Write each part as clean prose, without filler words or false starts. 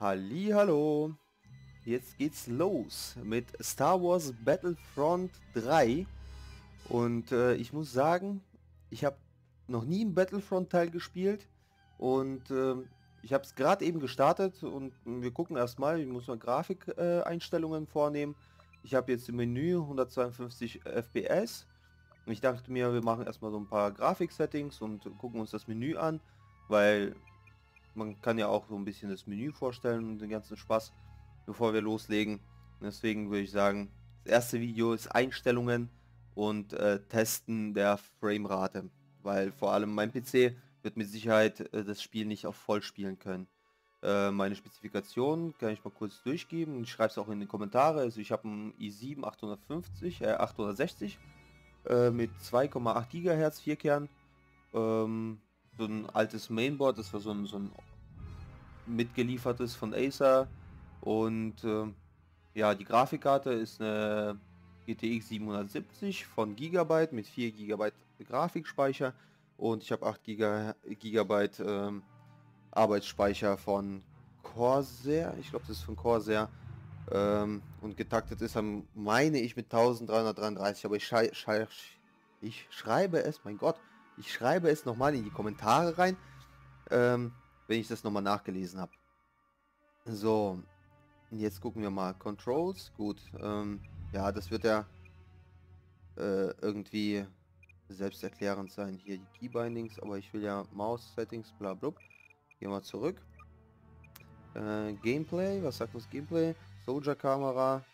Hallo, jetzt geht's los mit Star Wars Battlefront 3 und ich muss sagen, ich habe noch nie einen Battlefront-Teil gespielt und ich habe es gerade eben gestartet und wir gucken erstmal, ich muss mal Grafikeinstellungen Einstellungen vornehmen. Ich habe jetzt im Menü 152 FPS und ich dachte mir, wir machen erstmal so ein paar Grafik-Settings und gucken uns das Menü an, weil man kann ja auch so ein bisschen das Menü vorstellen und den ganzen Spaß, bevor wir loslegen. Deswegen würde ich sagen, das erste Video ist Einstellungen und Testen der Framerate, weil vor allem mein PC wird mit Sicherheit das Spiel nicht auf voll spielen können. Meine Spezifikationen kann ich mal kurz durchgeben. Ich schreibe es auch in die Kommentare. Also ich habe einen i7 860 mit 2,8 GHz Vierkern. So ein altes Mainboard, das war so ein mitgeliefertes von Acer und ja, die Grafikkarte ist eine GTX 770 von Gigabyte mit 4 Gigabyte Grafikspeicher und ich habe 8 Gigabyte Arbeitsspeicher von Corsair, ich glaube das ist von Corsair, und getaktet ist am, meine ich, mit 1333, aber ich schreibe es, mein Gott, ich schreibe es nochmal in die Kommentare rein, wenn ich das nochmal nachgelesen habe. So, jetzt gucken wir mal. Controls, gut. Ja, das wird ja irgendwie selbsterklärend sein. Hier die Keybindings, aber ich will ja Maus-Settings, bla bla. Gehen wir zurück. Gameplay, was sagt das Gameplay? Soldier-Kamera.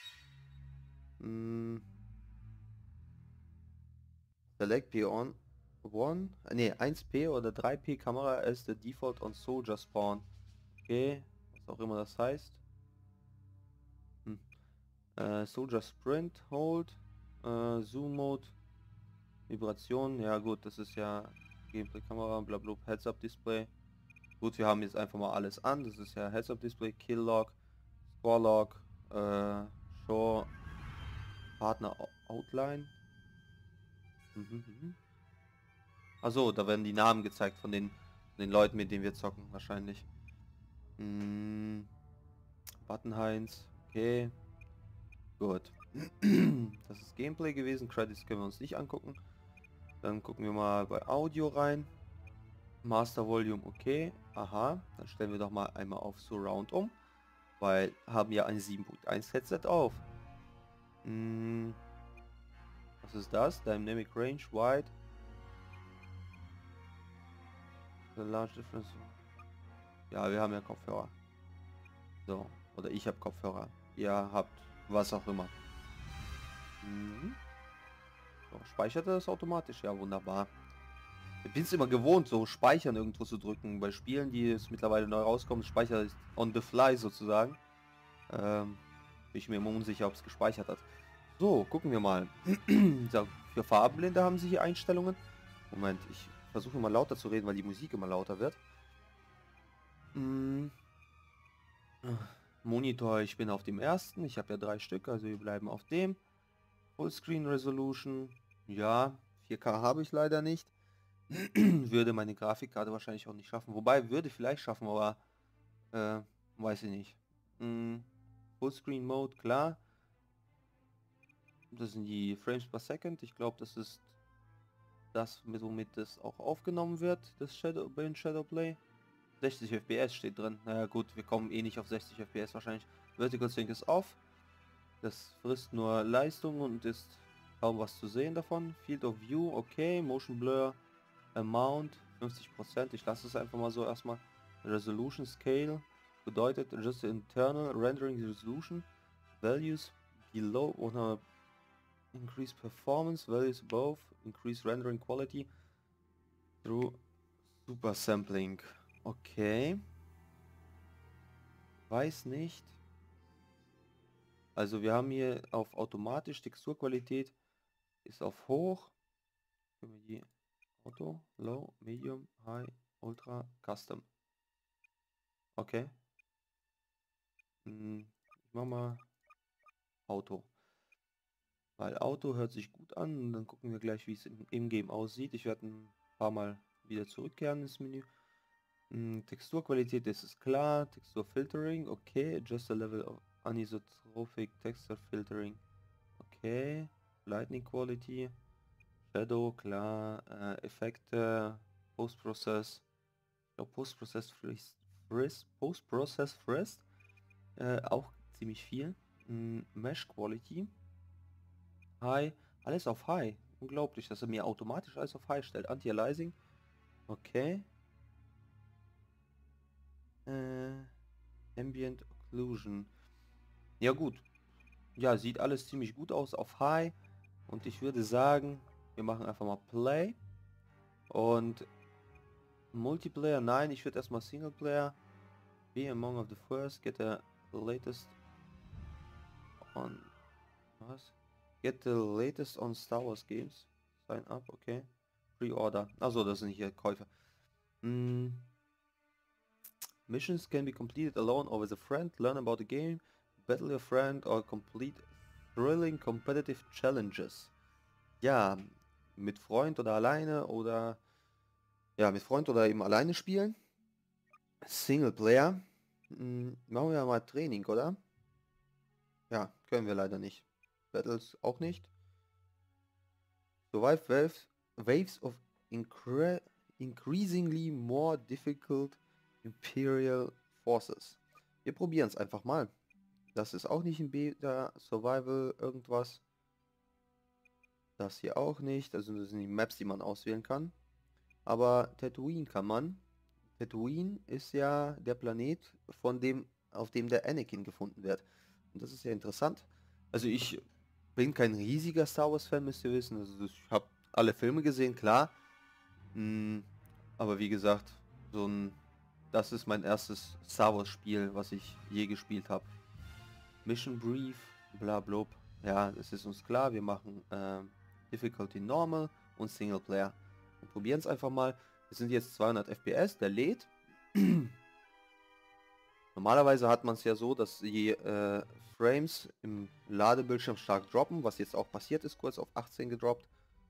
Hm, Select P on 1. Ne, 1P oder 3P Kamera as the default on Soldier Spawn. Okay, was auch immer das heißt. Hm. Soldier Sprint, Hold, Zoom Mode, Vibration, ja gut, das ist ja Gameplay-Kamera, blablabla, Heads-Up-Display. Gut, wir haben jetzt einfach mal alles an, das ist ja Heads-Up-Display, Kill-Log, Score-Log, Show, Partner-Outline. Also, da werden die Namen gezeigt von den Leuten, mit denen wir zocken, wahrscheinlich. Button Heinz, okay, gut. Das ist Gameplay gewesen, Credits können wir uns nicht angucken. Dann gucken wir mal bei Audio rein. Master Volume, okay. Aha, dann stellen wir doch mal einmal auf Surround um, weil haben ja ein 7.1 Headset auf. Was ist das? Dynamic Range, Wide. The large difference. Ja, wir haben ja Kopfhörer. So, oder ich habe Kopfhörer. Ihr habt was auch immer. So, speichert er das automatisch? Ja, wunderbar. Ich bin es immer gewohnt, so speichern irgendwo zu drücken. Bei Spielen, die es mittlerweile neu rauskommen, speichert es on the fly sozusagen. Bin ich mir immer unsicher, ob es gespeichert hat. So, gucken wir mal. So, für Farbenblinde haben sie hier Einstellungen. Moment, ich versuche mal lauter zu reden, weil die Musik immer lauter wird. Monitor, ich bin auf dem ersten. Ich habe ja 3 Stück, also wir bleiben auf dem. Fullscreen Resolution. Ja, 4K habe ich leider nicht. Würde meine Grafikkarte wahrscheinlich auch nicht schaffen. Wobei, würde vielleicht schaffen, aber weiß ich nicht. Fullscreen Mode, klar. Das sind die Frames per Second. Ich glaube, das ist das, womit das auch aufgenommen wird, das Shadowplay. 60 FPS steht drin. Naja gut, wir kommen eh nicht auf 60 FPS wahrscheinlich. Vertical Sync ist off. Das frisst nur Leistung und ist kaum was zu sehen davon. Field of View, okay. Motion Blur, Amount, 50%. Ich lasse es einfach mal so erstmal. Resolution Scale bedeutet just internal rendering resolution. Values below 100. Increase performance, values above, increase rendering quality through super sampling. Okay. Weiß nicht. Also wir haben hier auf automatisch Texturqualität ist auf hoch. Können wir die Auto, Low, Medium, High, Ultra, Custom. Okay. Ich mach mal Auto. Weil Auto hört sich gut an und dann gucken wir gleich, wie es im Game aussieht. Ich werde ein paar Mal wieder zurückkehren ins Menü. Texturqualität, das ist klar. Texturfiltering, okay. Adjust the level of anisotropic texture filtering. Okay. Lightning Quality. Shadow, klar. Effekte. Post-Process. Ich glaube Post-Process frisst. Auch ziemlich viel. Mesh Quality. High. Alles auf High. Unglaublich, dass er mir automatisch alles auf High stellt. Anti-Aliasing. Okay. Ambient Occlusion. Ja gut. Ja, sieht alles ziemlich gut aus auf High. Und ich würde sagen, wir machen einfach mal Play. Und Multiplayer, nein, ich würde erstmal Singleplayer. Be among of the first, get the latest on... Was? Get the latest on Star Wars games. Sign up, okay. Pre-order. Also, das sind hier Käufe. Missions can be completed alone or with a friend. Learn about the game. Battle your friend or complete thrilling competitive challenges. Ja, mit Freund oder alleine oder... Ja, mit Freund oder eben alleine spielen. Singleplayer. Machen wir mal Training, oder? Ja, können wir leider nicht. Battles auch nicht. Survive waves of increasingly more difficult Imperial Forces. Wir probieren es einfach mal. Das ist auch nicht ein Beta Survival irgendwas. Das hier auch nicht. Also das sind die Maps, die man auswählen kann. Aber Tatooine kann man. Tatooine ist ja der Planet, auf dem der Anakin gefunden wird. Und das ist ja interessant. Also ich bin kein riesiger Star Wars Fan, müsst ihr wissen. Also ich habe alle Filme gesehen, klar. Aber wie gesagt, das ist mein erstes Star Wars Spiel, was ich je gespielt habe. Mission Brief, bla blub. Ja, das ist uns klar. Wir machen Difficulty Normal und Singleplayer. Und probieren es einfach mal. Es sind jetzt 200 FPS, der lädt. Normalerweise hat man es ja so, dass die Frames im Ladebildschirm stark droppen, was jetzt auch passiert ist, kurz auf 18 gedroppt.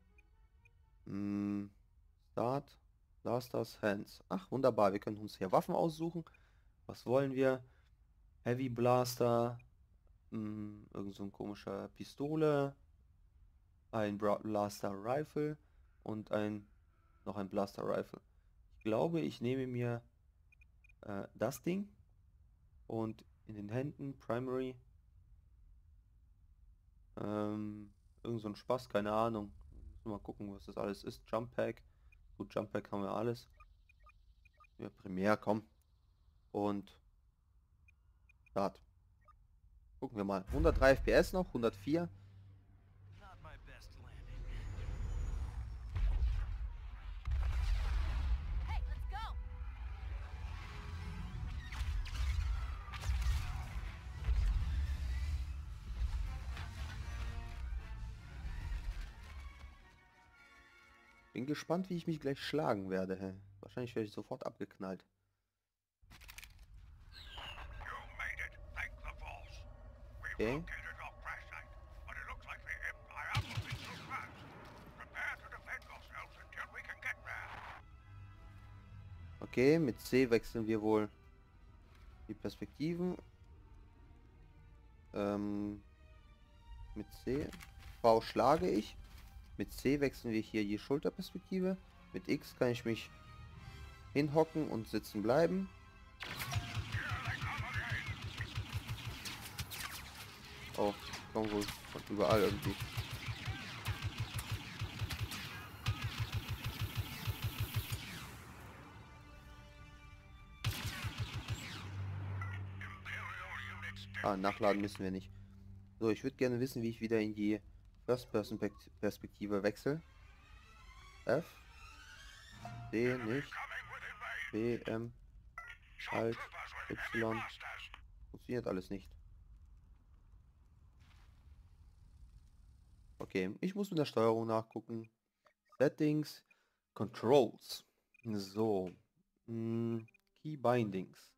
Start, Blasters, Hands. Ach, wunderbar, wir können uns hier Waffen aussuchen. Was wollen wir? Heavy Blaster, irgend so ein komischer Pistole, ein Blaster Rifle und noch ein Blaster Rifle. Ich glaube, ich nehme mir das Ding und in den Händen Primary irgend so ein Spaß, keine Ahnung. Müssen wir mal gucken, was das alles ist. Jump Pack. Gut, Jump Pack haben wir alles. Ja, Primär, komm. Und Start. Gucken wir mal. 103 FPS noch, 104. Bin gespannt, wie ich mich gleich schlagen werde. Hä? Wahrscheinlich werde ich sofort abgeknallt. Okay. Okay, mit C wechseln wir wohl die Perspektiven. Mit C. V schlage ich. Mit C wechseln wir hier die Schulterperspektive. Mit X kann ich mich hinhocken und sitzen bleiben. Oh, kommen wohl von überall irgendwie. Ah, nachladen müssen wir nicht. So, ich würde gerne wissen, wie ich wieder in die First-Person-Perspektive wechsle. F. D nicht. B, M. Alt. Y. Funktioniert alles nicht. Okay, ich muss mit der Steuerung nachgucken. Settings. Controls. So. Key Bindings.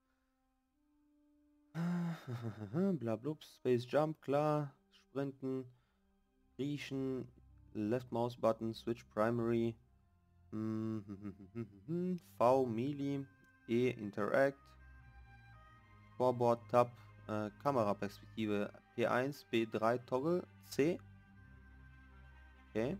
Blablub, Space Jump, klar. Sprinten. Riechen. Left Mouse Button. Switch Primary. V, Melee. E, Interact, Scoreboard, Tab, Kameraperspektive, P1, B3, Toggle, C. Okay.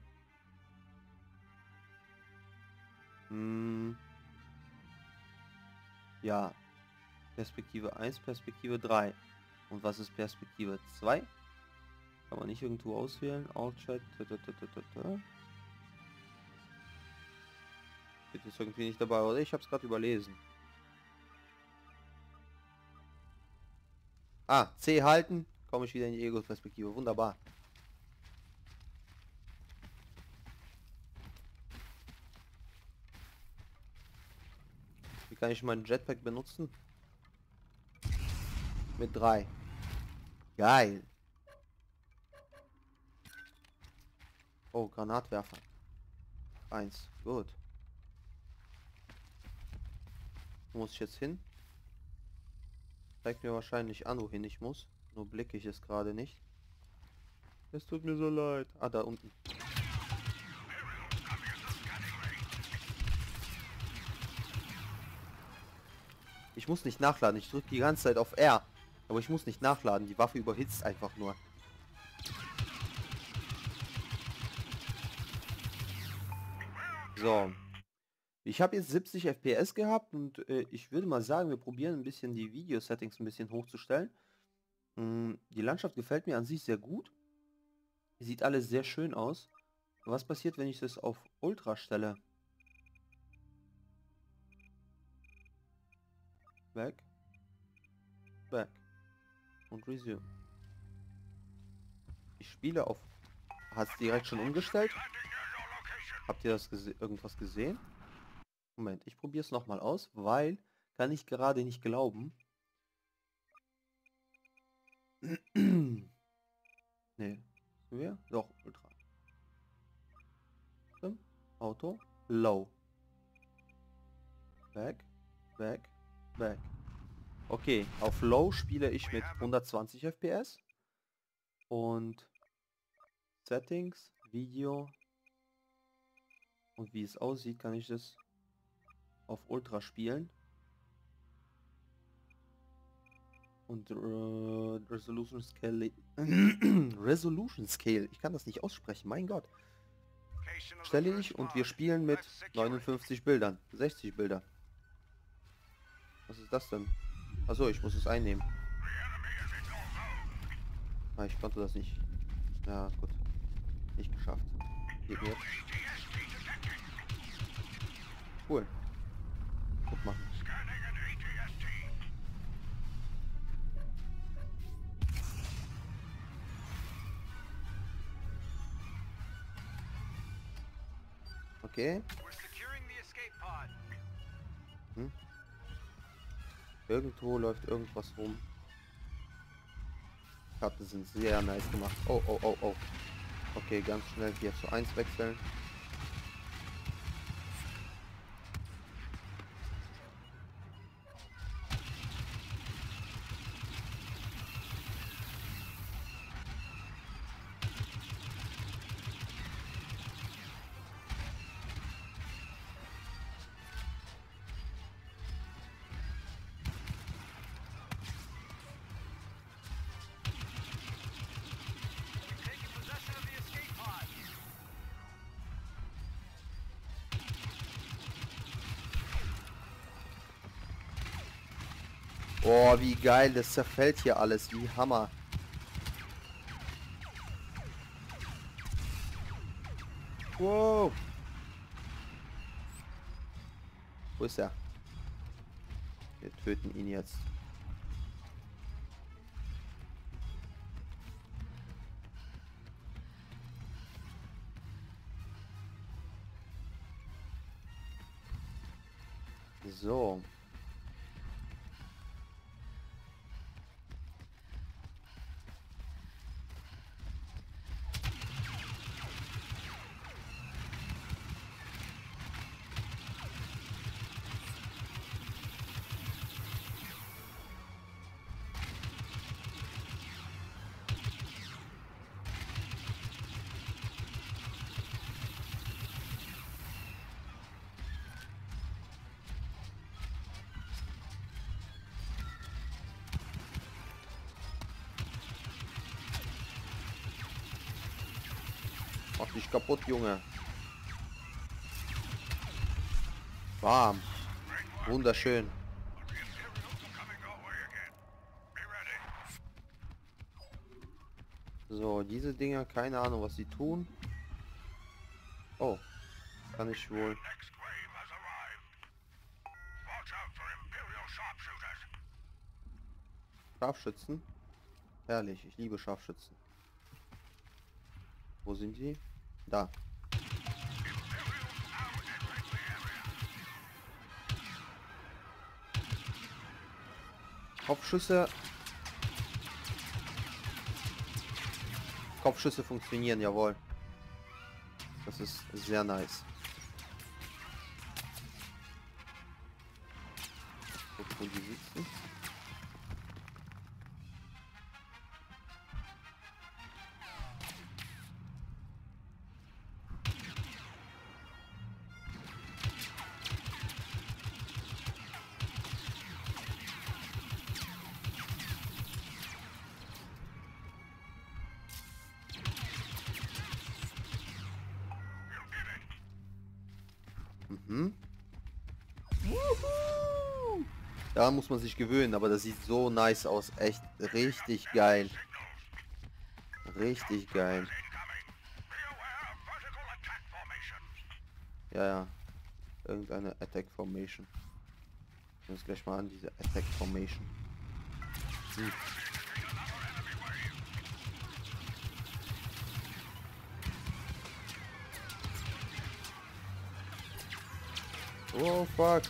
Ja. Perspektive 1, Perspektive 3. Und was ist Perspektive 2? Kann man nicht irgendwo auswählen. Alt-Chat. Steht jetzt irgendwie nicht dabei, oder? Ich habe es gerade überlesen. Ah, C halten. Komme ich wieder in die Ego-Perspektive. Wunderbar. Wie kann ich meinen Jetpack benutzen? Mit 3. Geil. Oh, Granatwerfer. 1. Gut. Wo muss ich jetzt hin? Zeigt mir wahrscheinlich an, wohin ich muss. Nur blicke ich es gerade nicht. Es tut mir so leid. Ah, da unten. Ich muss nicht nachladen. Ich drücke die ganze Zeit auf R. Aber ich muss nicht nachladen. Die Waffe überhitzt einfach nur. So. Ich habe jetzt 70 FPS gehabt und ich würde mal sagen, wir probieren ein bisschen die Video-Settings ein bisschen hochzustellen. Die Landschaft gefällt mir an sich sehr gut. Sieht alles sehr schön aus. Was passiert, wenn ich das auf Ultra stelle? Back. Back. Und Resume. Ich spiele auf... Hat es direkt schon umgestellt? Habt ihr das irgendwas gesehen? Moment, ich probiere es nochmal aus, weil kann ich gerade nicht glauben. Nee. Wir? Doch, Ultra. Auto. Low. Back. Back. Back. Okay, auf Low spiele ich mit 120 FPS. Und Settings, Video. Und wie es aussieht, kann ich das auf Ultra spielen. Und Resolution Scale. Resolution Scale. Ich kann das nicht aussprechen, mein Gott. Stelle ich und wir spielen mit 59 Bildern. 60 Bilder. Was ist das denn? Achso, ich muss es einnehmen. Ah, ich konnte das nicht. Ja, gut. Nicht geschafft. Geht mir. Cool. Gut machen. Okay. Irgendwo läuft irgendwas rum. Karten sind sehr nice gemacht. Oh, oh, oh, oh. Okay, ganz schnell 4:1 wechseln. Oh, wie geil, das zerfällt hier alles, wie Hammer. Wow. Wo ist er? Wir töten ihn jetzt. So. Mach dich kaputt, Junge. Warm. Wunderschön. So, diese Dinger, keine Ahnung, was sie tun. Oh, kann ich wohl. Scharfschützen? Herrlich, ich liebe Scharfschützen. Wo sind sie? Da. Kopfschüsse. Kopfschüsse funktionieren, jawohl. Das ist sehr nice. Guck, wo die sitzen. Mhm. Daran muss man sich gewöhnen, aber das sieht so nice aus. Echt richtig geil. Richtig geil. Ja, ja. Irgendeine Attack Formation. Ich muss gleich mal an, diese Attack Formation. Hm. Oh, fuck.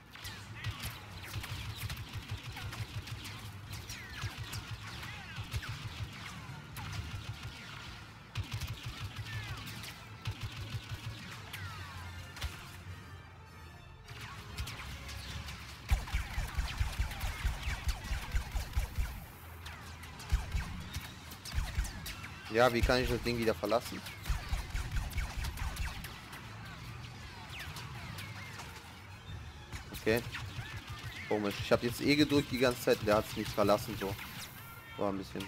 Ja, wie kann ich das Ding wieder verlassen? Okay. Komisch. Ich habe jetzt E gedrückt die ganze Zeit. Der hat es nicht verlassen, so. War ein bisschen.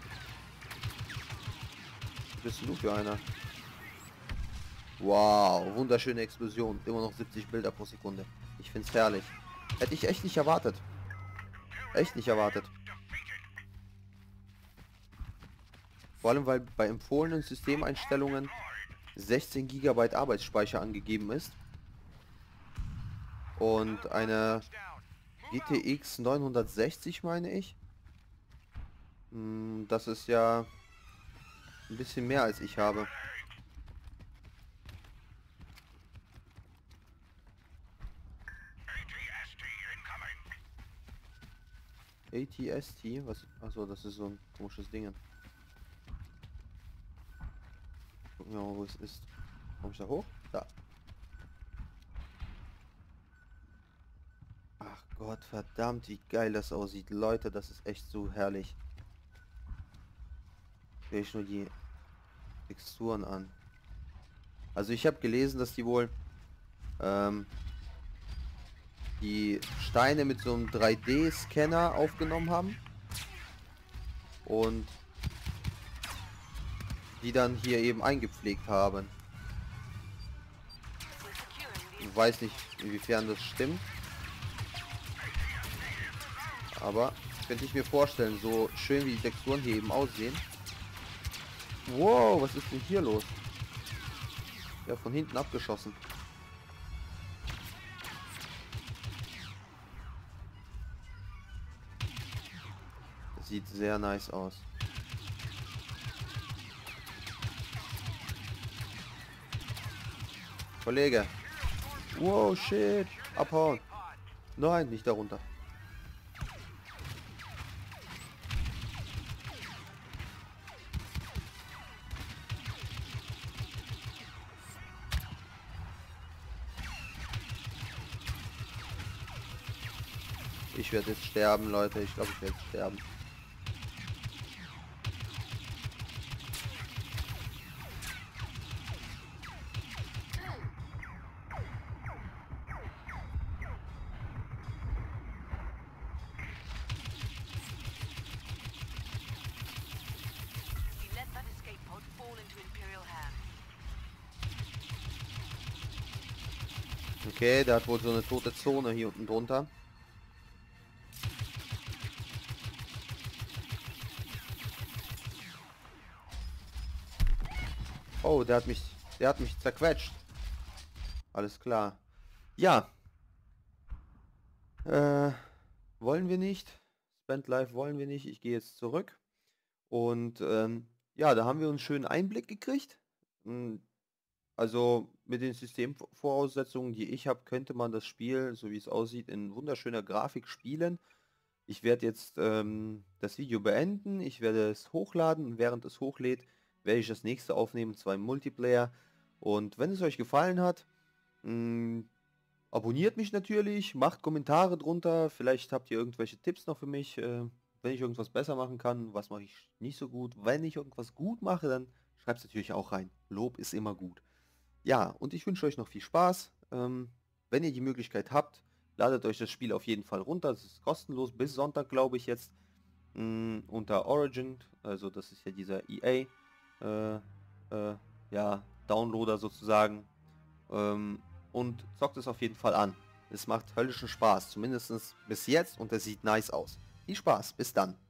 Was bist du für einer? Wow, wunderschöne Explosion. Immer noch 70 Bilder pro Sekunde. Ich find's herrlich. Hätte ich echt nicht erwartet. Echt nicht erwartet. Vor allem, weil bei empfohlenen Systemeinstellungen 16 GB Arbeitsspeicher angegeben ist. Und eine GTX 960 meine ich. Das ist ja ein bisschen mehr als ich habe. ATST? Was? Achso, das ist so ein komisches Ding. Gucken wir mal, wo es ist. Komm ich da hoch? Da. Ach Gott, verdammt, wie geil das aussieht. Leute, das ist echt so herrlich. Will ich nur die Texturen an. Also ich habe gelesen, dass die wohl die Steine mit so einem 3D-Scanner aufgenommen haben. Und die dann hier eben eingepflegt haben. Ich weiß nicht, inwiefern das stimmt. Aber könnte ich mir vorstellen, so schön wie die Texturen hier eben aussehen. Wow, was ist denn hier los? Ja, von hinten abgeschossen. Das sieht sehr nice aus. Kollege. Wow, shit. Abhauen. Nein, nicht darunter. Ich werde jetzt sterben, Leute. Ich glaube, ich werde jetzt sterben. Okay, der hat wohl so eine tote Zone hier unten drunter. Oh, der hat mich zerquetscht. Alles klar. Ja, äh, wollen wir nicht. Spend Life wollen wir nicht. Ich gehe jetzt zurück. Und ja, da haben wir uns schönen Einblick gekriegt. Mm, Also mit den Systemvoraussetzungen, die ich habe, könnte man das Spiel, so wie es aussieht, in wunderschöner Grafik spielen. Ich werde jetzt das Video beenden. Ich werde es hochladen und während es hochlädt, werde ich das nächste aufnehmen, zwar im Multiplayer. Und wenn es euch gefallen hat, mh, abonniert mich natürlich, macht Kommentare drunter. Vielleicht habt ihr irgendwelche Tipps noch für mich, wenn ich irgendwas besser machen kann. Was mache ich nicht so gut? Wenn ich irgendwas gut mache, dann schreibt es natürlich auch rein. Lob ist immer gut. Ja, und ich wünsche euch noch viel Spaß. Wenn ihr die Möglichkeit habt, ladet euch das Spiel auf jeden Fall runter. Es ist kostenlos bis Sonntag, glaube ich jetzt, unter Origin. Also das ist ja dieser EA, äh, ja, Downloader sozusagen. Und zockt es auf jeden Fall an. Es macht höllischen Spaß, zumindest bis jetzt, und es sieht nice aus. Viel Spaß, bis dann.